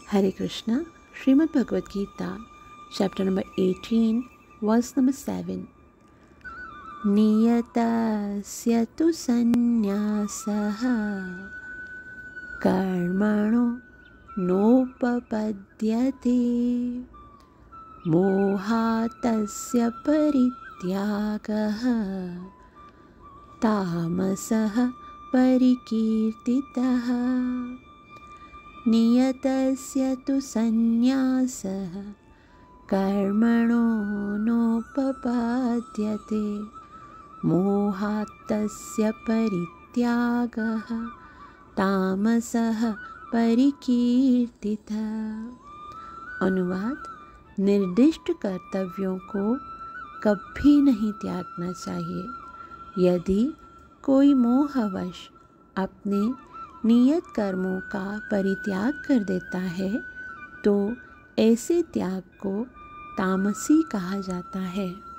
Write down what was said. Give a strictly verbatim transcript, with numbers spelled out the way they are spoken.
Hare Krishna, Srimad Bhagavad Gita, chapter number eighteen, verse number seven. Niyatasya tu sannyasah karmano nopapadyate mohatasya parityagah tamasah parikirtitah. नियतस्य तु संन्यासः कर्मणो नोपपद्यते मोहात्तस्य परित्यागः तामसः परिकीर्तितः। अनुवाद: निर्दिष्ट कर्तव्यों को कभी नहीं त्यागना चाहिए। यदि कोई मोहवश अपने नियत कर्मों का परित्याग कर देता है तो ऐसे त्याग को तामसी कहा जाता है।